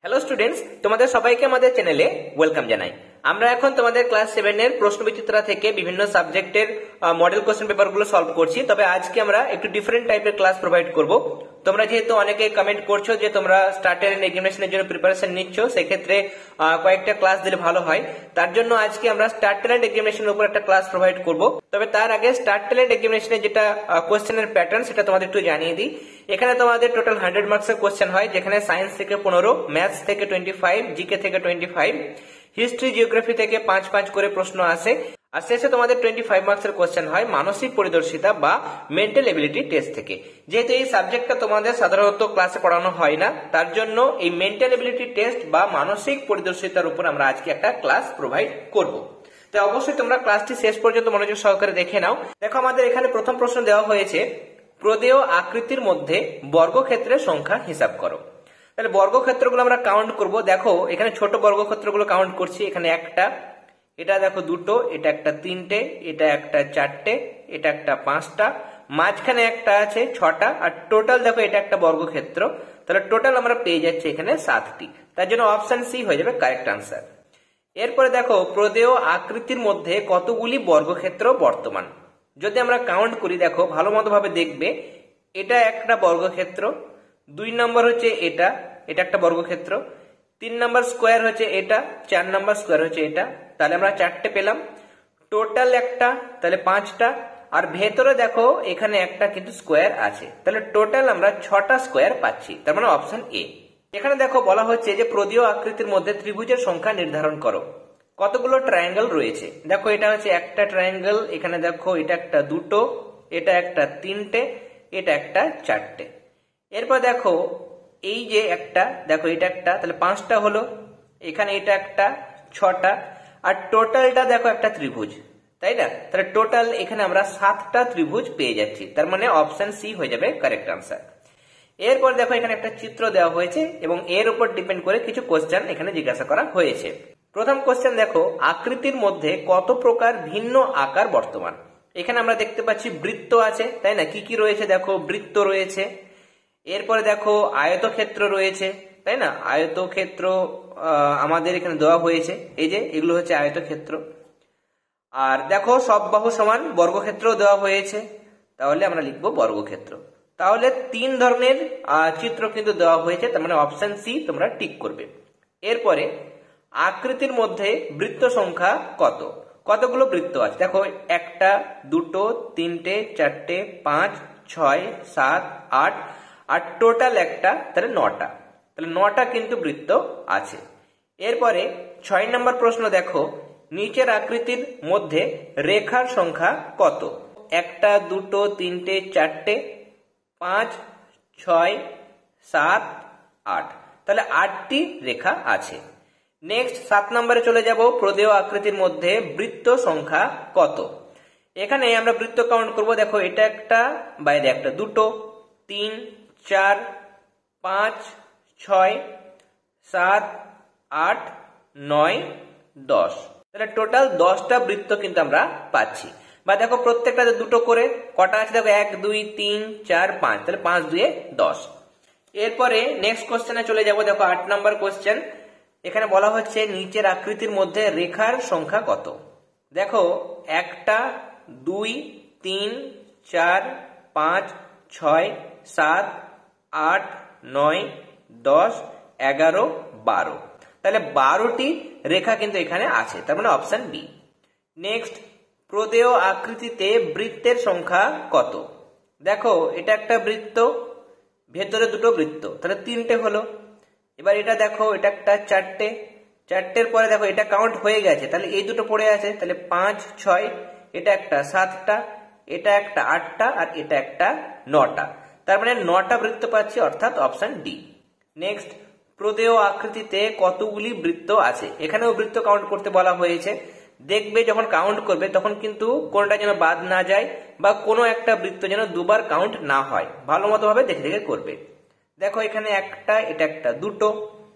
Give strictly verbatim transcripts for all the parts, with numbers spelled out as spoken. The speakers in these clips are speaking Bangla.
হ্যালো স্টুডেন্টস, তোমাদের সবাইকে আমাদের চ্যানেলে ওয়েলকাম জানাই। আমরা এখন তোমাদের ক্লাস সেভেন এর প্রশ্নবিচিত্রা থেকে বিভিন্ন সাবজেক্টের মডেল কোশ্চেন পেপারগুলো সলভ করছি। তবে আজকে আমরা একটু ডিফারেন্ট টাইপের ক্লাস প্রোভাইড করব। তোমরা যেহেতু অনেকে কমেন্ট করছো যে তোমরা স্টার্টার এন্ড এক্সামিনেশনের জন্য প্রিপারেশন নিচ্ছ, সেক্ষেত্রে কয়েকটা ক্লাস দিলে ভালো হয়। তার জন্য আজকে আমরা স্টার্টার এন্ড এক্সামিনেশনের উপর একটা ক্লাস প্রোভাইড করব। তবে তার আগে স্টার্টার এন্ড এক্সামিনেশনের যেটা কোশ্চেনের প্যাটার্ন সেটা তোমাদের একটু জানিয়ে দিই। এখানে তোমাদের টোটাল হান্ড্রেড মার্কসের কোশ্চেন হয়, যেখানে সায়েন্স থেকে পনেরো, ম্যাথস থেকে টোয়েন্টি ফাইভ, জিকে থেকে টোয়েন্টি ফাইভ, হিস্ট্রি জিওগ্রাফি থেকে পাঁচ পাঁচ করে প্রশ্ন আসে। আর শেষে তোমাদের টোয়েন্টি ফাইভ মার্কসের কোশ্চেন হয় মানসিক পরিদর্শিতা বা মেন্টাল এবিলিটি টেস্ট থেকে। যেহেতু এই সাবজেক্টটা তোমাদের সাধারণত ক্লাসে পড়ানো হয় না, তার জন্য এই মেন্টাল এবিলিটি টেস্ট বা মানসিক পরিদর্শিতার উপর আমরা আজকে একটা ক্লাস প্রোভাইড করব। তো অবশ্যই তোমরা ক্লাসটি শেষ পর্যন্ত মনোযোগ সহকারে দেখে নাও। দেখো, আমাদের এখানে প্রথম প্রশ্ন দেওয়া হয়েছে, প্রদেয় আকৃতির মধ্যে বর্গক্ষেত্রের সংখ্যা হিসাব করো। তাহলে বর্গক্ষেত্রগুলো আমরা কাউন্ট করব। দেখো, এখানে ছোট বর্গক্ষেত্রগুলো কাউন্ট করছি। এখানে একটা, এটা দেখো দুটো, এটা একটা তিনটে, এটা একটা চারটে, এটা একটা পাঁচটা, মাঝখানে একটা আছে ছটা, আর টোটাল দেখো এটা একটা বর্গক্ষেত্র। তাহলে টোটাল আমরা পেয়ে যাচ্ছি এখানে সাতটি। তার জন্য অপশন সি হয়ে যাবে কারেক্ট আনসার। এরপরে দেখো, প্রদেয় আকৃতির মধ্যে কতগুলি বর্গক্ষেত্র বর্তমান। যদি আমরা কাউন্ট করি, দেখো ভালো মতো ভাবে দেখবে, এটা একটা বর্গক্ষেত্র, দুই নম্বর হচ্ছে এটা, এটা একটা বর্গক্ষেত্র, তিন নম্বর স্কোয়ার হচ্ছে এটা, চার নম্বর স্কোয়ার হচ্ছে এটা। তাহলে আমরা চারটে পেলাম, টোটাল একটা, তাহলে পাঁচটা। আর ভেতরে দেখো এখানে একটা কিন্তু স্কোয়ার আছে, তাহলে টোটাল আমরা ছটা স্কোয়ার পাচ্ছি। তার মানে অপশন এ। এখানে দেখো বলা হচ্ছে যে প্রদেয় আকৃতির মধ্যে ত্রিভুজের সংখ্যা নির্ধারণ করো। কতগুলো ট্রায়াঙ্গেল রয়েছে। দেখো এটা হচ্ছে একটা ট্রায়াঙ্গেল, এখানে দেখো এটা একটা দুটো, এটা একটা তিনটে, এটা একটা চারটে। এরপর দেখো এই যে একটা, দেখো এটা একটা, তাহলে পাঁচটা হলো, এখানে এটা একটা ছটা, আর টোটালটা দেখো একটা ত্রিভুজ, তাই না? তাহলে টোটাল এখানে আমরা সাতটা ত্রিভুজ পেয়ে যাচ্ছি। তার মানে অপশন সি হয়ে যাবে কারেক্ট আনসার। এরপর দেখো এখানে একটা চিত্র দেওয়া হয়েছে এবং এর উপর ডিপেন্ড করে কিছু কোশ্চেন এখানে জিজ্ঞাসা করা হয়েছে। প্রথম কোশ্চেন দেখো, আকৃতির মধ্যে কত প্রকার ভিন্ন আকার বর্তমান। এখানে আমরা দেখতে পাচ্ছি বৃত্ত আছে, তাই না? কি কি রয়েছে দেখো, বৃত্ত রয়েছে, এরপরে দেখো আয়তক্ষেত্র রয়েছে, তাই না? আয়তক্ষেত্র আমাদের এখানে দেওয়া হয়েছে, এই যে এগুলো হচ্ছে আয়তক্ষেত্র। আর দেখো সব বাহু সমান বর্গক্ষেত্র দেওয়া হয়েছে, তাহলে আমরা লিখবো বর্গক্ষেত্র। তাহলে তিন ধরনের চিত্র কিন্তু দেওয়া হয়েছে, তার মানে অপশন সি তোমরা টিক করবে। এরপরে আকৃতির মধ্যে বৃত্ত সংখ্যা কত। কতগুলো বৃত্ত আছে দেখো, একটা, দুটো, তিনটে, চারটে, পাঁচ, ছয়, সাত, আট, আর টোটাল একটা, তাহলে নটা। তাহলে নটা কিন্তু বৃত্ত আছে। এরপরে ছয় নম্বর প্রশ্ন দেখো, নিচের আকৃতির মধ্যে রেখার সংখ্যা কত। একটা, দুটো, তিনটে, চারটে, পাঁচ, ছয়, সাত, আট, তাহলে আটটি রেখা আছে। নেক্সট সাত নম্বরে চলে যাব, প্রদেয় আকৃতির মধ্যে বৃত্ত সংখ্যা কত। এখানে আমরা বৃত্ত কাউন্ট করব। দেখো এটা একটা, বাইরে একটা, দুটো, তিন, চার, পাঁচ, ছয়, সাত, আট, নয়, দশ, তাহলে টোটাল দশটা বৃত্ত কিন্তু আমরা পাচ্ছি। বা দেখো প্রত্যেকটাতে দুটো করে কটা আছে, দেখো এক, দুই, তিন, চার, পাঁচ, তাহলে পাঁচ দুয়ে দশ। এরপরে নেক্সট কোশ্চেনে চলে যাব। দেখো আট নম্বর কোশ্চেন, এখানে বলা হচ্ছে নিচের আকৃতির মধ্যে রেখার সংখ্যা কত। দেখো একটা, দুই, তিন, চার, পাঁচ, ছয়, সাত, আট, নয়, দশ, এগারো, বারো, তাহলে বারোটি রেখা কিন্তু এখানে আছে, তার মানে অপশন বি। নেক্সট, প্রদেয় আকৃতিতে বৃত্তের সংখ্যা কত। দেখো এটা একটা বৃত্ত, ভেতরে দুটো বৃত্ত, তাহলে তিনটে হলো। এবার এটা দেখো এটা একটা চারটে, চারটের পরে দেখো এটা কাউন্ট হয়ে গেছে, তাহলে এই দুটো পড়ে আছে, তাহলে পাঁচ, ছয়, এটা একটা সাতটা, এটা একটা আটটা, আর এটা একটা নটা, তার মানে নটা বৃত্ত পাচ্ছি, অর্থাৎ অপশন ডি। নেক্সট, প্রদেয় আকৃতিতে কতগুলি বৃত্ত আছে। এখানেও বৃত্ত কাউন্ট করতে বলা হয়েছে। দেখবে যখন কাউন্ট করবে তখন কিন্তু কোনটা যেন বাদ না যায় বা কোনো একটা বৃত্ত যেন দুবার কাউন্ট না হয়, ভালো মতো ভাবে দেখে দেখে করবে। দেখো এখানে একটা, এটা একটা, দুটো,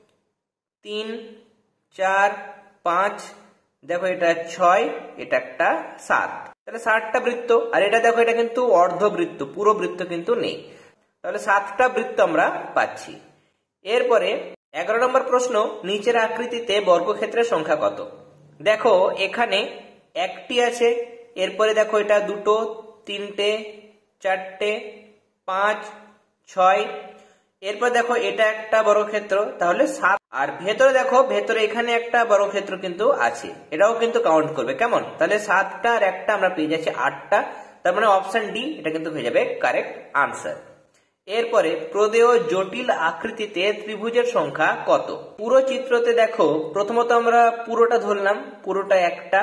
তিন, চার, পাঁচ, দেখো এটা ছয়, এটা একটা সাত, তাহলে ষাটটা বৃত্ত। আর এটা দেখো এটা কিন্তু অর্ধবৃত্ত, পুরো বৃত্ত কিন্তু নেই, তাহলে সাতটা বৃত্ত আমরা পাচ্ছি। এরপরে এগারো নম্বর প্রশ্ন, নিচের আকৃতিতে বর্গক্ষেত্রের সংখ্যা কত? দেখো এখানে একটি আছে, এরপরে দেখো এটা দুটো, তিনটে, চারটে, পাঁচ, ছয়, এরপর দেখো এটা একটা বর্গক্ষেত্র, তাহলে সাত। আর ভেতরে দেখো, ভেতরে এখানে একটা বর্গক্ষেত্র কিন্তু আছে, এটাও কিন্তু কাউন্ট করবে। কেমন? তাহলে সাতটা আর একটা আমরা পেয়ে যাচ্ছি আটটা, তার মানে অপশন ডি এটা কিন্তু হয়ে যাবে কারেক্ট আনসার। এরপরে প্রদেয় জটিল আকৃতিতে ত্রিভুজের সংখ্যা কত? পুরো চিত্রতে দেখো, প্রথমত আমরা পুরোটা ধরলাম, পুরোটা একটা,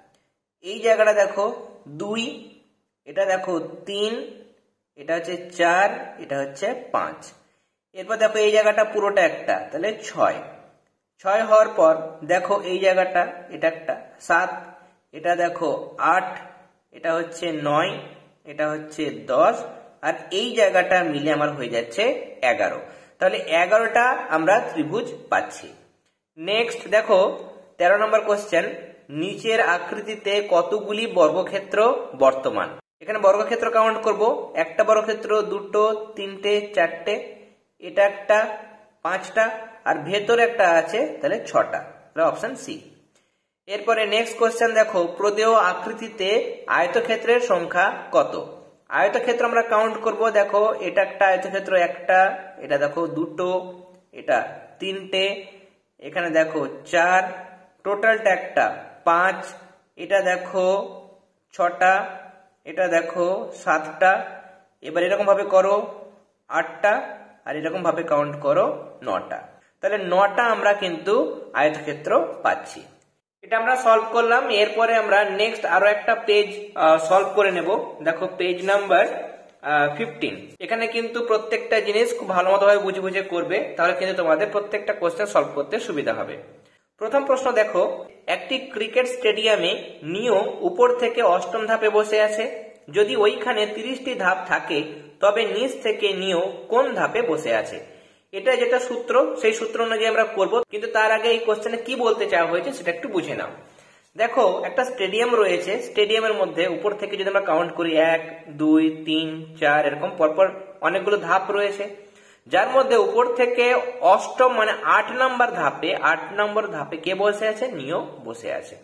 এই জায়গাটা দেখো দুই, এটা দেখো তিন, এটা হচ্ছে চার, এটা হচ্ছে পাঁচ। এরপর দেখো এই জায়গাটা পুরোটা একটা, তাহলে ছয়। ছয় হওয়ার পর দেখো এই জায়গাটা, এটা একটা সাত, এটা দেখো আট, এটা হচ্ছে নয়, এটা হচ্ছে দশ, আর এই জায়গাটা মিলে আমার হয়ে যাচ্ছে এগারো। তাহলে এগারোটা আমরা ত্রিভুজ পাচ্ছি। নেক্সট দেখো তেরো নম্বর কোশ্চেন, নিচের আকৃতিতে কতগুলি বর্গক্ষেত্র বর্তমান? এখানে বর্গক্ষেত্র কাউন্ট করব, একটা বর্গক্ষেত্র, দুটো, তিনটে, চারটে, এটা একটা, পাঁচটা, আর ভেতরে একটা আছে, তাহলে ছটা, তাহলে অপশন সি। এরপরে নেক্সট কোশ্চেন দেখো, প্রদেয় আকৃতিতে আয়তক্ষেত্রের সংখ্যা কত? আয়তক্ষেত্র আমরা কাউন্ট করব, দেখো এটা একটা আয়তক্ষেত্র, একটা, এটা দেখো দুটো, এটা তিনটে, এখানে দেখো চার, টোটালটা একটা পাঁচ, এটা দেখো ছটা, এটা দেখো সাতটা, এবার এরকম ভাবে করো আটটা, আর এরকম ভাবে কাউন্ট করো নটা, তাহলে নটা আমরা কিন্তু আয়তক্ষেত্র পাচ্ছি। এটা আমরা সলভ করলাম। এরপরে আমরা নেক্সট আরো একটা পেজ সলভ করে নেব। দেখো পেজ নাম্বার ফিফটিন। এখানে কিন্তু প্রত্যেকটা জিনিস খুব ভালো মতো ভাবে বুঝে বুঝে করবে, তাহলে কিন্তু তোমাদের প্রত্যেকটা কোশ্চেন সলভ করতে সুবিধা হবে। প্রথম প্রশ্ন দেখো, একটি ক্রিকেট স্টেডিয়ামে নিও উপর থেকে অষ্টম ধাপে বসে আছে। যদি ওইখানে তিরিশটি ধাপ থাকে তবে নিচ থেকে নিও কোন ধাপে বসে আছে? এটা যেটা সূত্র, সেই সূত্র অনুযায়ী আমরা করব, কিন্তু তার আগে এই কোশ্চেনে কি বলতে চাওয়া হয়েছে সেটা একটু বুঝে নাও। দেখো একটা স্টেডিয়াম রয়েছে, স্টেডিয়ামের মধ্যে উপর থেকে যদি আমরা কাউন্ট করি এক, দুই, তিন, চার, এরকম পরপর অনেকগুলো ধাপ রয়েছে, যার মধ্যে উপর থেকে অষ্টম মানে আট নম্বর ধাপে, আট নম্বর ধাপে কে বসে আছে? নিও বসে আছে।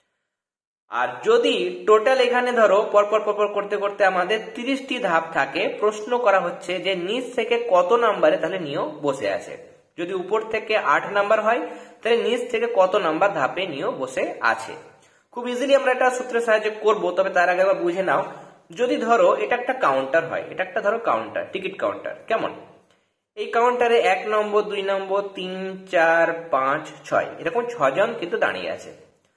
আর যদি টোটাল এখানে ধরো পরপর পরপর করতে করতে আমাদের তিরিশটি ধাপ থাকে, প্রশ্ন করা হচ্ছে যে নিচ থেকে কত নাম্বারে তাহলে নিও বসে আছে। যদি উপর থেকে আট নাম্বার হয় তাহলে নিচ থেকে কত নাম্বার ধাপে নিও বসে আছে। খুব ইজিলি আমরা এটা সূত্রের সাহায্যে করব, তবে তার আগে আবার বুঝে নাও। যদি ধরো এটা একটা কাউন্টার হয়, এটা একটা ধরো কাউন্টার, টিকিট কাউন্টার, কেমন? এই কাউন্টারে এক নম্বর, দুই নম্বর, তিন, চার, পাঁচ, ছয়, এরকম ছজন কিন্তু দাঁড়িয়ে আছে।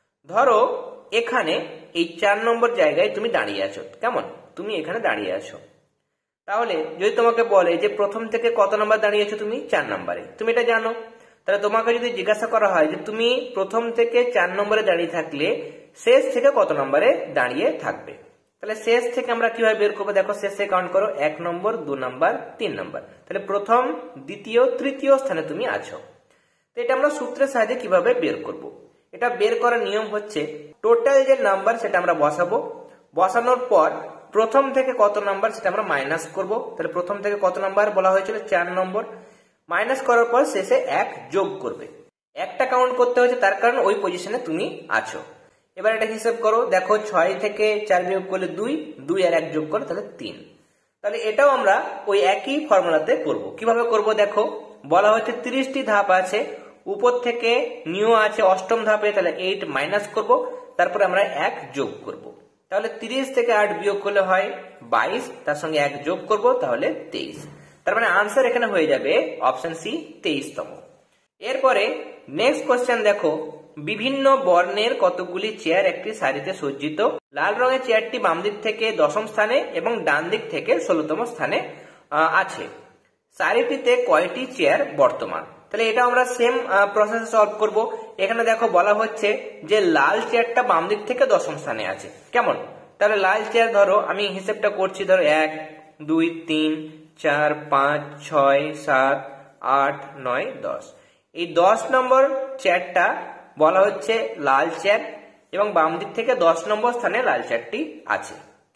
ধরো এখানে এই চার নম্বর জায়গায় তুমি দাঁড়িয়ে আছো, কেমন? তুমি এখানে দাঁড়িয়ে আছো। তাহলে যদি তোমাকে বলে যে প্রথম থেকে কত নম্বর দাঁড়িয়ে আছো, তুমি চার নম্বরে, তুমি এটা জানো। তাহলে তোমাকে যদি জিজ্ঞাসা করা হয় যে তুমি প্রথম থেকে চার নম্বরে দাঁড়িয়ে থাকলে শেষ থেকে কত নম্বরে দাঁড়িয়ে থাকবে, তাহলে শেষ থেকে আমরা কিভাবে বের করবো? দেখো শেষে কাউন্ট করো, এক নম্বর, দু নম্বর, তিন নম্বর, তাহলে প্রথম, দ্বিতীয়, তৃতীয় স্থানে তুমি আছো। তো এটা আমরা সূত্রের সাহায্যে কিভাবে বের করব? এটা বের করার নিয়ম হচ্ছে, টোটাল যে নাম্বার সেটা আমরা বসাবো, বসানোর পর প্রথম থেকে কত নাম্বার সেটা আমরা মাইনাস করব। তাহলে প্রথম থেকে কত নাম্বার বলা হয়েছিল? চার নম্বর। মাইনাস করার পর শেষে এক যোগ করবে। একটা কাউন্ট করতে হয়েছে তার কারণ ওই পজিশনে তুমি আছো। এবার এটা হিসাব করো, দেখো ছয় থেকে চার বিয়োগ করলে দুই, দুই আর এক যোগ করো তাহলে তিন। তাহলে এটাও আমরা ওই একই ফর্মুলাতে করব। কিভাবে করব? দেখো বলা হচ্ছে তিরিশটি ধাপ আছে, উপর থেকে নিও আছে অষ্টম ধাপে, তাহলে এইট মাইনাস করব, তারপরে আমরা এক যোগ করব। তাহলে তিরিশ থেকে আট বিয়োগ করলে হয় বাইশ, তার সঙ্গে এক যোগ করব, তাহলে তেইশ। তার মানে আনসার এখানে হয়ে যাবে অপশন সি, তেইশতম। এরপরে নেক্সট কোশ্চেন দেখো, বিভিন্ন বর্ণের কতগুলি চেয়ার একটি সারিতে সজ্জিত। লাল রঙের চেয়ারটি বাম দিক থেকে দশম স্থানে এবং ডান দিক থেকে ষোলতম স্থানে আছে। সারিটিতে কয়টি চেয়ার বর্তমান? তাহলে এটা আমরা সেম প্রসেস সলভ করব। এখানে দেখো বলা হচ্ছে যে লাল চেয়ারটা বাম দিক থেকে দশম স্থানে আছে, কেমন? তাহলে লাল চেয়ার ধরো, আমি হিসেবটা করছি, ধরো এক, দুই, তিন, চার, পাঁচ, ছয়, সাত, আট, নয়, দশ। এই দশ নম্বর চেয়ারটা বলা হচ্ছে লাল চেয়ার এবং বাম দিক থেকে দশ নম্বর স্থানে লাল চেয়ারটি আছে।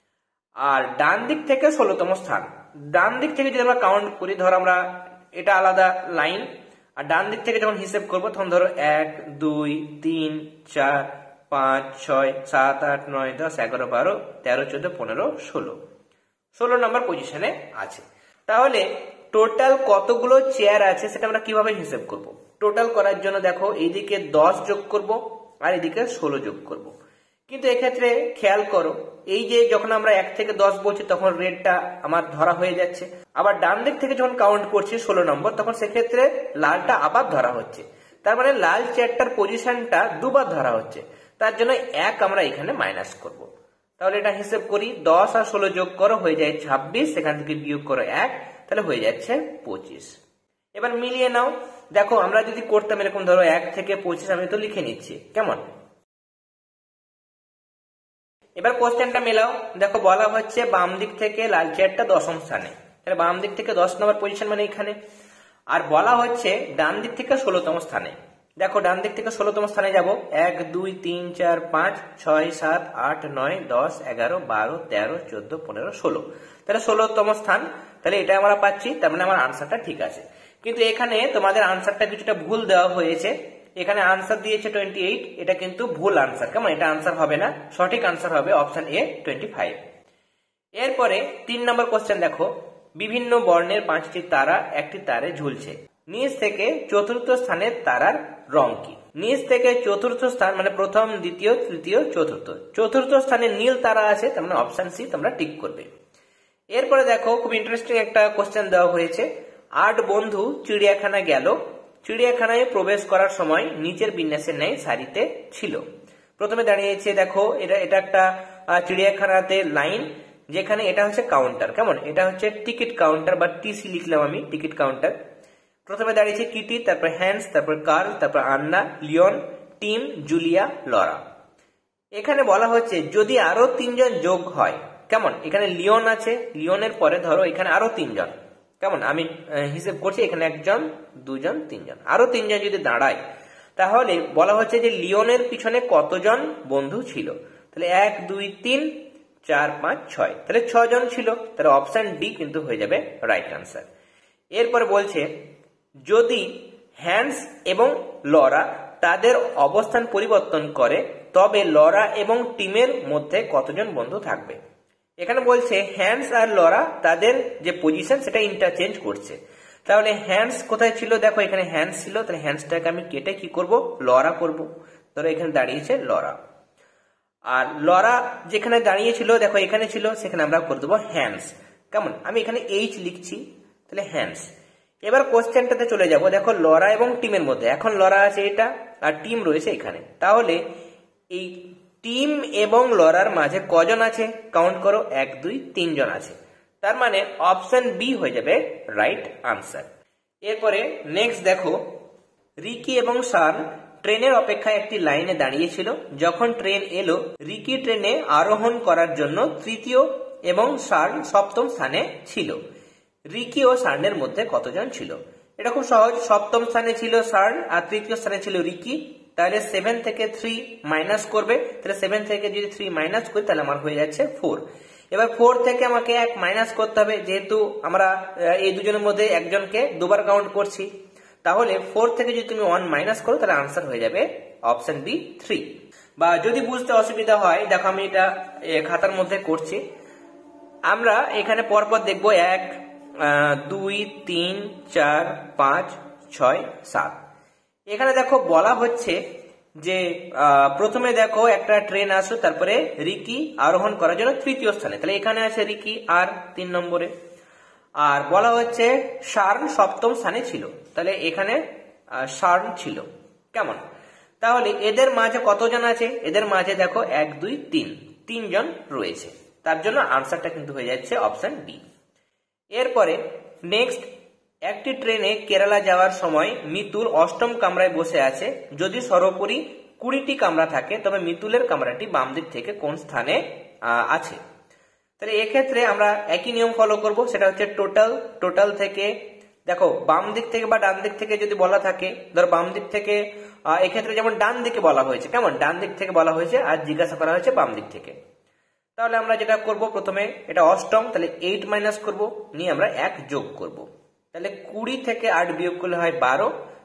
আর ডান দিক থেকে ষোলতম স্থান, ডান দিক থেকে যদি আমরা কাউন্ট করি, ধর আমরা এটা আলাদা লাইন আর ডান দিক থেকে যখন হিসেব করবো তখন ধরো এক দুই তিন চার পাঁচ ছয় সাত আট নয় দশ এগারো বারো তেরো চোদ্দ পনেরো ষোলো ষোলো নম্বর পজিশনে আছে। তাহলে টোটাল কতগুলো চেয়ার আছে সেটা আমরা কিভাবে হিসেব করব? টোটাল করার জন্য দেখো এইদিকে দশ যোগ করব আর এদিকে ষোলো যোগ করব। কিন্তু এক্ষেত্রে খেয়াল করো, এই যে যখন আমরা এক থেকে দশ বলছি তখন রেডটা আমার ধরা হয়ে যাচ্ছে, আবার ডান দিক থেকে যখন কাউন্ট করছি ষোলো নম্বর তখন সেক্ষেত্রে লালটা আবার ধরা হচ্ছে। তার মানে লাল চেয়ারটার পজিশনটা দুবার ধরা হচ্ছে, তার জন্য এক আমরা এখানে মাইনাস করব। তাহলে এটা হিসেব করি, দশ আর ষোলো যোগ করো হয়ে যায় ছাব্বিশ, সেখান থেকে বিয়োগ করো এক, তাহলে হয়ে যাচ্ছে পঁচিশ। এবার মিলিয়ে নাও, দেখো আমরা যদি করতাম এরকম ধরো এক থেকে পঁচিশ, আমি তো লিখে নিচ্ছি কেমন। এবার কোশ্চেনটা মেলাও, দেখো বলা হচ্ছে বাম দিক থেকে লাল চেয়ারটা দশম স্থানে, তাহলে বাম দিক থেকে দশ নম্বর পজিশন মানে এখানে, আর বলা হচ্ছে ডান দিক থেকে ষোলোতম স্থানে। দেখো ডান দিক থেকে ষোলোতম স্থানে যাব, এক দুই তিন চার পাঁচ ছয় সাত আট নয় দশ এগারো বারো তেরো চোদ্দ পনেরো ষোলো, তাহলে ষোলোতম স্থান, তাহলে এটা আমরা পাচ্ছি, তার মানে আমার আনসারটা ঠিক আছে। কিন্তু এখানে তোমাদের আনসারটা কিছুটা ভুল দেওয়া হয়েছে, এখানে আনসার দিয়েছে টোয়েন্টি এইট, এটা কিন্তু ভুল আনসার, কেমন, এটা আনসার হবে না, সঠিক আনসার হবে অপশন এ টোয়েন্টি ফাইভ। এরপরে তিন নম্বর কোশ্চেন দেখো, বিভিন্ন বর্ণের পাঁচটি তারা একটি তারে ঝুলছে, নিচ থেকে চতুর্থ স্থানের তারার রং কি? নিচ থেকে চতুর্থ স্থান মানে প্রথম দ্বিতীয় তৃতীয় চতুর্থ, চতুর্থ স্থানে নীল তারা আছে, তার মানে অপশন সি তোমরা টিক করবে। এরপরে দেখো খুব ইন্টারেস্টিং একটা কোশ্চেন দেওয়া হয়েছে, আট বন্ধু চিড়িয়াখানা গেল, চিড়িয়াখানায় প্রবেশ করার সময় নিচের বিন্যাসের ন্যায় সারিতে ছিল। প্রথমে দাঁড়িয়েছে দেখো, এটা এটা একটা চিড়িয়াখানাতে লাইন, যেখানে এটা হচ্ছে কাউন্টার, কেমন, এটা হচ্ছে টিকিট কাউন্টার বা টিসি লিখলাম আমি, টিকিট কাউন্টার। প্রথমে দাঁড়িয়েছে কিটি, তারপর হ্যান্স, তারপর কার্ল, তারপর আন্না, লিওন, টিম, জুলিয়া, লরা। এখানে বলা হচ্ছে যদি আরো তিনজন যোগ হয়, কেমন, এখানে লিওন আছে, লিওনের পরে ধরো এখানে আরো তিনজন, কেমন, আমি হিসেব করছি এখানে একজন দুজন তিনজন, আরো তিনজন যদি দাঁড়ায় তাহলে বলা হচ্ছে যে লিওনের পিছনে কতজন বন্ধু ছিল? তাহলে এক দুই তিন চার পাঁচ ছয়, তাহলে ছয় জন ছিল, তাহলে অপশন ডি কিন্তু হয়ে যাবে রাইট আনসার। এরপরে বলছে যদি হ্যান্স এবং লরা তাদের অবস্থান পরিবর্তন করে তবে লরা এবং টিমের মধ্যে কতজন বন্ধু থাকবে? এখানে বলছে হ্যান্স আর লরা তাদের যে পজিশন সেটা ইন্টারচেঞ্জ করছে, তাহলে হ্যান্স কোথায় ছিল? দেখো এখানে হ্যান্স ছিল, তাহলে হ্যান্সটাকে আমি কেটে কি করব, লরা করব। ধরো এখানে দাঁড়িয়েছে লরা, আর লরা যেখানে দাঁড়িয়েছিল দেখো এখানে ছিল, সেখানে আমরা করে দেবো হ্যান্স, কেমন, আমি এখানে এইচ লিখছি, তাহলে হ্যান্স। এবার কোশ্চেনটাতে চলে যাব, দেখো লরা এবং টিমের মধ্যে, এখন লরা আছে এটা আর টিম রয়েছে এখানে, তাহলে এই টিম এবং লরার মাঝে কজন আছে কাউন্ট করো, এক দুই তিনজন আছে, তার মানে অপশন বি হয়ে যাবে রাইট আনসার। এরপরে নেক্সট দেখো, রিকি এবং শান ট্রেনের অপেক্ষায় একটি লাইনে দাঁড়িয়েছিল, যখন ট্রেন এলো রিকি ট্রেনে আরোহণ করার জন্য তৃতীয় এবং শার্ন সপ্তম স্থানে ছিল, রিকি ও শার্নের মধ্যে কতজন ছিল? এটা খুব সহজ, সপ্তম স্থানে ছিল শার্ন আর তৃতীয় স্থানে ছিল রিকি, তাহলে সেভেন থেকে থ্রি মাইনাস করবে, তাহলে সেভেন থেকে যদি থ্রি মাইনাস করি তাহলে আমার হয়ে যাচ্ছে ফোর। এবার ফোর থেকে আমাকে এক মাইনাস করতে হবে, যেহেতু আমরা এই দুজনের মধ্যে একজনকে দুবার কাউন্ট করছি, তাহলে ফোর থেকে যদি তুমি ওয়ান মাইনাস করো তাহলে আনসার হয়ে যাবে অপশন বি থ্রি। বা যদি বুঝতে অসুবিধা হয় দেখো আমি এটা খাতার মধ্যে করছি, আমরা এখানে পরপর দেখবো এক দুই তিন চার পাঁচ ছয় সাত। এখানে দেখো বলা হচ্ছে যে প্রথমে দেখো একটা ট্রেন আসলো, তারপরে রিকি আরোহণ করার জন্য তৃতীয় স্থানে, তাহলে এখানে আছে রিকি আর তিন নম্বরে, আর বলা হচ্ছে শার্ন সপ্তম স্থানে ছিল, তাহলে এখানে শার্ন ছিল, কেমন, তাহলে এদের মাঝে কতজন আছে? এদের মাঝে দেখো এক দুই তিন তিনজন রয়েছে, তার জন্য আনসারটা কিন্তু হয়ে যাচ্ছে অপশন বি। এরপরে নেক্সট, একটি ট্রেনে কেরালা যাওয়ার সময় মিতুল অষ্টম কামরায় বসে আছে, যদি সর্বোপরি কুড়িটি কামরা থাকে তবে মিতুলের কামরাটি বাম দিক থেকে কোন স্থানে আছে? তাহলে এক্ষেত্রে আমরা একই নিয়ম ফলো করব, সেটা হচ্ছে টোটাল, টোটাল থেকে দেখো বাম দিক থেকে বা ডান দিক থেকে যদি বলা থাকে, ধর বাম দিক থেকে, এক্ষেত্রে যেমন ডান দিকে বলা হয়েছে, কেমন, ডান দিক থেকে বলা হয়েছে আর জিজ্ঞাসা করা হয়েছে বাম দিক থেকে, তাহলে আমরা যেটা করব প্রথমে এটা অষ্টম, তাহলে এইট মাইনাস করব, নিয়ে আমরা এক যোগ করব, তাহলে কুড়ি থেকে আট বিয়োগ করলে হয় বারো,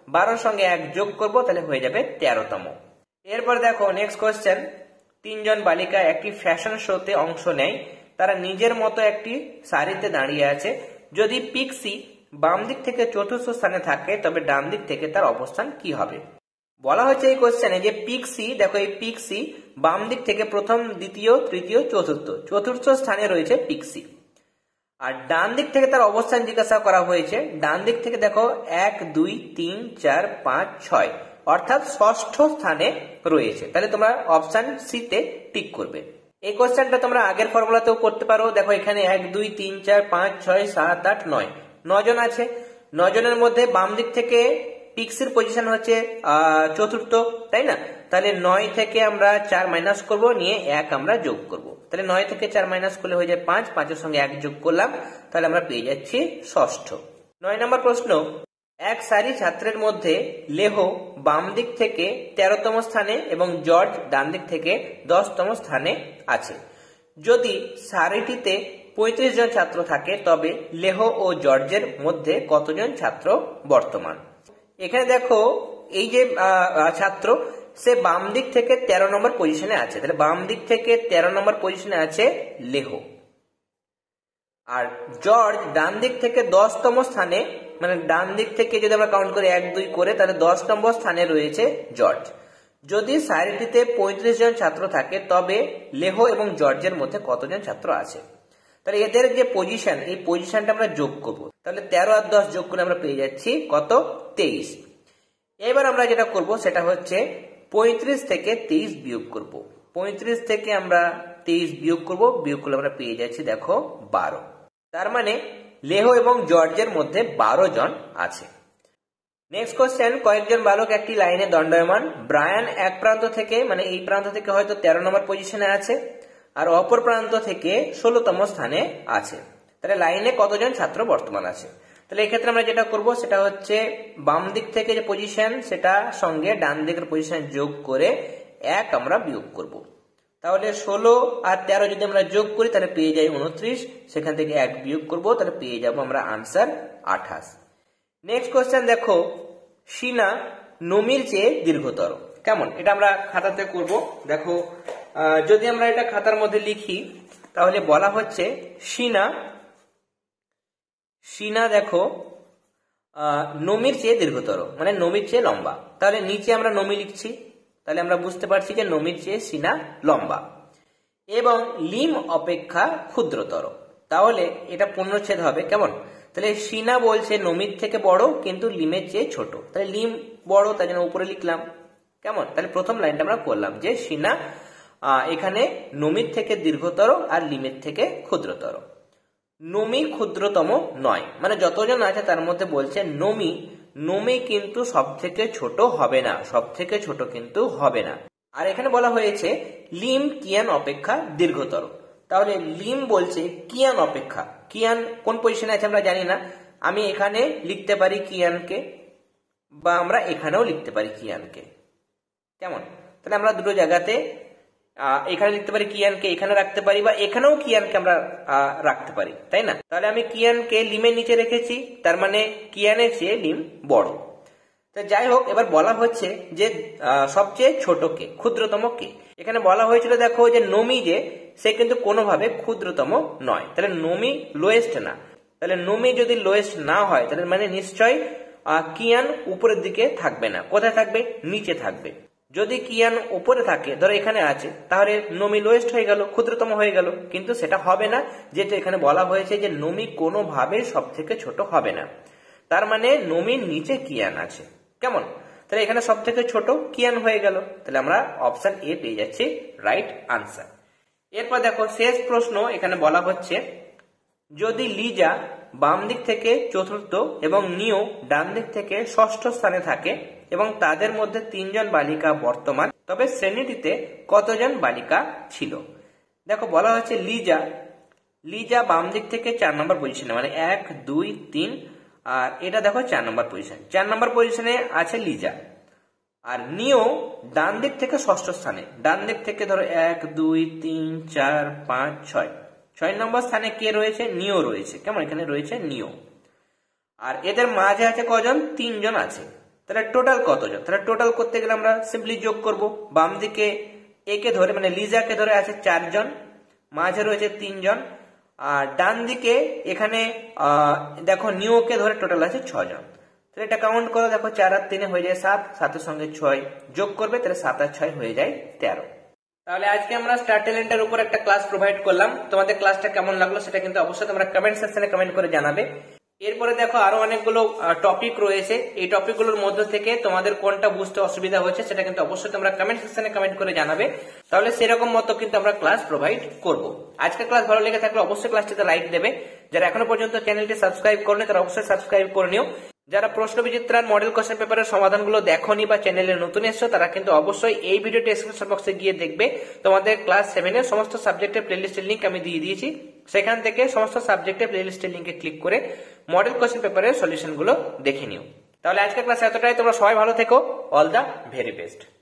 বারোর সঙ্গে এক যোগ করব, তাহলে হয়ে যাবে তেরোতম। এরপর দেখো নেক্সট কোয়েশ্চেন, তিনজন বালিকা একটি ফ্যাশন শোতে অংশ নেয়। তারা নিজের মতো একটি সারিতে দাঁড়িয়ে আছে। যদি পিক্সি বাম দিক থেকে চতুর্থ স্থানে থাকে তবে ডান দিক থেকে তার অবস্থান কি হবে? বলা হচ্ছে এই কোশ্চেনে যে পিক্সি, দেখো এই পিক্সি বাম দিক থেকে প্রথম, দ্বিতীয়, তৃতীয়, চতুর্থ, চতুর্থ স্থানে রয়েছে পিক্সি। আর ডান দিক থেকে তার অবস্থান জিজ্ঞাসা করা হয়েছে। ডান দিক থেকে দেখো এক, দুই, তিন, চার, পাঁচ, ছয়, অর্থাৎ ষষ্ঠ স্থানে রয়েছে। তাহলে তোমরা অপশন সি তে টিক করবে। এই কোশ্চেনটা তোমরা আগের ফর্মুলাতেও করতে পারো। দেখো এখানে এক, দুই, তিন, চার, পাঁচ, ছয়, সাত, আট, নয়, নজন আছে। নজনের মধ্যে বাম দিক থেকে পিক্সির পজিশন হচ্ছে আহ চতুর্থ, তাই না? তাহলে নয় থেকে আমরা চার মাইনাস করব, নিয়ে এক আমরা যোগ করব। তাহলে নয় থেকে চার মাইনাস করলে হয়ে যায় পাঁচ, পাঁচের সঙ্গে এক যোগ করলাম, তাহলে আমরা পেয়ে যাচ্ছি ষষ্ঠ। নয় নম্বর প্রশ্ন, এক সারি ছাত্রের মধ্যে লেহ বাম দিক থেকে তেরোতম স্থানে এবং জর্জ ডান দিক থেকে দশতম স্থানে আছে। যদি সারিটিতে পঁয়ত্রিশ জন ছাত্র থাকে তবে লেহ ও জর্জের মধ্যে কতজন ছাত্র বর্তমান? এখানে দেখো এই যে ছাত্র, সে বাম দিক থেকে তেরো নম্বর পজিশনে আছে। তাহলে বাম দিক থেকে তেরো নম্বর পজিশনে আছে লেহ। আর জর্জ ডান দিক থেকে দশতম স্থানে, মানে ডান দিক থেকে যদি আমরা কাউন্ট করি এক, দুই করে, তাহলে দশ নম্বর স্থানে রয়েছে জর্জ। যদি সারিটিতে পঁয়ত্রিশ জন ছাত্র থাকে তবে লেহ এবং জর্জের মধ্যে কতজন ছাত্র আছে? তাহলে এদের যে পজিশন, এই পজিশনটা আমরা যোগ করব। তাহলে তেরো আর দশ যোগ করে আমরা পেয়ে যাচ্ছি কত? তেইশ। এবার আমরা যেটা করব সেটা হচ্ছে পঁয়ত্রিশ থেকে তেইশ বিয়োগ করব। পঁয়ত্রিশ থেকে আমরা তেইশ বিয়োগ করব, বিয়োগ করলে আমরা পেয়ে যাচ্ছি দেখো বারো। তার মানে লেহ এবং জর্জের মধ্যে বারো জন আছে। নেক্সট কোশ্চেন, কয়েকজন বালক একটি লাইনে দণ্ডায়মান। ব্রায়ান এক প্রান্ত থেকে, মানে এই প্রান্ত থেকে হয়তো তেরো নম্বর পজিশনে আছে, আর অপর প্রান্ত থেকে ষোলতম স্থানে আছে। তাহলে লাইনে কতজন ছাত্র বর্তমান আছে? তাহলে এক্ষেত্রে আমরা যেটা করব সেটা হচ্ছে বাম দিক থেকে যে পজিশন সেটা সঙ্গে ডান দিকের পজিশন যোগ করে এক আমরা বিয়োগ করব। তাহলে ষোলো আর তেরো যদি আমরা যোগ করি তাহলে পেয়ে যাই উনত্রিশ, সেখান থেকে এক বিয়োগ করব, তাহলে পেয়ে যাব আমরা আনসার আঠাশ। নেক্সট কোশ্চেন দেখো, সিনা নমির চেয়ে দীর্ঘতর। কেমন? এটা আমরা খাতাতে করব। দেখো যদি আমরা এটা খাতার মধ্যে লিখি তাহলে বলা হচ্ছে সিনা, সিনা দেখো নমির চেয়ে দীর্ঘতর, মানে নমির চেয়ে লম্বা। তাহলে নিচে আমরা নমি লিখছি, তাহলে আমরা বুঝতে পারছি যে নমির চেয়ে সিনা লম্বা। এবং লিম অপেক্ষা ক্ষুদ্রতর, তাহলে এটা পূর্ণচ্ছেদ হবে। কেমন? তাহলে সিনা বলছে নমির থেকে বড় কিন্তু লিমের চেয়ে ছোট, তাহলে লিম বড়, তাই জন্য উপরে লিখলাম। কেমন? তাহলে প্রথম লাইনটা আমরা করলাম যে সিনা এখানে নমির থেকে দীর্ঘতর আর লিমের থেকে ক্ষুদ্রতর। নমি ক্ষুদ্রতম নয়, মানে যতজন আছে তার মধ্যে বলছে নমি, নমি কিন্তু সব থেকে ছোট হবে না, সব থেকে ছোট কিন্তু হবে না। আর এখানে বলা হয়েছে লিম কিয়ান অপেক্ষা দীর্ঘতর, তাহলে লিম বলছে কিয়ান অপেক্ষা। কিয়ান কোন পজিশনে আছে আমরা জানি না, আমি এখানে লিখতে পারি কিয়ানকে, বা আমরা এখানেও লিখতে পারি কিয়ানকে। কেমন? তাহলে আমরা দুটো জায়গাতে এখানে লিখতে পারি কিয়ানকে, এখানে রাখতে পারি, বা এখানেও কিয়ানকে আমরা রাখতে পারি, তাই না? তাহলে আমি কিয়ানকে লিমের নিচে রেখেছি, তার মানে কিয়ানের চেয়ে লিম বড়। তো যাই হোক, এবার বলা হচ্ছে যে সবচেয়ে ছোট কে, ক্ষুদ্রতম কে। এখানে বলা হয়েছিল দেখো যে নমি যে সে কিন্তু কোনোভাবে ক্ষুদ্রতম নয়, তাহলে নমি লোয়েস্ট না। তাহলে নমি যদি লোয়েস্ট না হয় তাহলে মানে নিশ্চয় কিয়ান উপরের দিকে থাকবে না। কোথায় থাকবে? নিচে থাকবে। যদি কিয়ান উপরে থাকে, ধরো এখানে আছে, তাহলে নমি লোয়েস্ট হয়ে গেল, ক্ষুদ্রতম হয়ে গেল, কিন্তু সেটা হবে না, যেটা এখানে বলা হয়েছে যে নমি কোনোভাবে সব থেকে ছোট হবে না। তার মানে নমির নিচে কিয়ান আছে। কেমন? তাহলে এখানে সব থেকে ছোট কিয়ান হয়ে গেল, তাহলে আমরা অপশন এ পেয়ে যাচ্ছি রাইট আনসার। এরপর দেখো শেষ প্রশ্ন, এখানে বলা হচ্ছে যদি লিজা বাম দিক থেকে চতুর্থ এবং নিও ডান দিক থেকে ষষ্ঠ স্থানে থাকে এবং তাদের মধ্যে তিনজন বালিকা বর্তমান, তবে শ্রেণীটিতে কতজন বালিকা ছিল? দেখো বলা হচ্ছে লিজা, লিজা বাম দিক থেকে চার নম্বর পজিশনে, মানে এক, দুই, তিন, আর এটা দেখো চার নম্বর পজিশন, চার নম্বর পজিশনে আছে লিজা। আর নিও ডান দিক থেকে ষষ্ঠ স্থানে, ডান দিক থেকে ধরো এক, দুই, তিন, চার, পাঁচ, ছয়, ছয় নম্বর স্থানে কে রয়েছে? নিও রয়েছে। কেমন? এখানে রয়েছে নিও। আর এদের মাঝে আছে কজন? তিনজন আছে। তাহলে টোটাল কতজন? তাহলে টোটাল করতে গেলে আমরা সিম্পলি যোগ করব। বাম দিকে একে ধরে মানে লিজাকে ধরে আছে চারজন, মাঝে রয়েছে তিনজন, আর ডান দিকে এখানে দেখো নিওকে ধরে টোটাল আছে ছজন। তাহলে এটা কাউন্ট করো, দেখো চার আর তিনে হয়ে যায় সাত, সাতের সঙ্গে ছয় যোগ করবে, তাহলে সাত আর ছয় হয়ে যায় তেরো। তাহলে আজকে আমরা স্টার ট্যালেন্টের উপর একটা ক্লাস প্রোভাইড করলাম। তোমাদের ক্লাসটা কেমন লাগলো সেটা কিন্তু অবশ্যই তোমরা কমেন্ট সেকশনে কমেন্ট করে জানাবে। এরপরে দেখো আরো অনেকগুলো টপিক রয়েছে, এই টপিকগুলোর মধ্যে থেকে তোমাদের কোনটা বুঝতে অসুবিধা হচ্ছে সেটা কিন্তু অবশ্যই তোমরা কমেন্ট সেকশনে কমেন্ট করে জানাবে, তাহলে সেরকম মতো কিন্তু আমরা ক্লাস প্রোভাইড করব। আজকের ক্লাস ভালো লেগে থাকলে অবশ্যই ক্লাসটিতে লাইক দেবে। যারা এখনো পর্যন্ত চ্যানেলটি সাবস্ক্রাইব করনি তারা অবশ্যই সাবস্ক্রাইব করে নিও। যারা প্রশ্ন বিচিত্রার মডেল কোশ্চেন পেপারের সমাধানগুলো দেখোনি বা চ্যানেলে নতুন এসছো তারা কিন্তু অবশ্যই এই ভিডিও ডেসক্রিপশন বক্সে গিয়ে দেখবে। তোমাদের ক্লাস সেভেনের সমস্ত সাবজেক্টের প্লেলিস্টের লিংক আমি দিয়ে দিয়েছি, সেখান থেকে সমস্ত সাবজেক্টের প্লেলিস্টের লিংকে ক্লিক করে মডেল কোশ্চেন পেপারের সলিউশন গুলো দেখে নিও। তাহলে আজকের ক্লাস এতটাই, তোমরা সবাই ভালো থেকো। All the very best.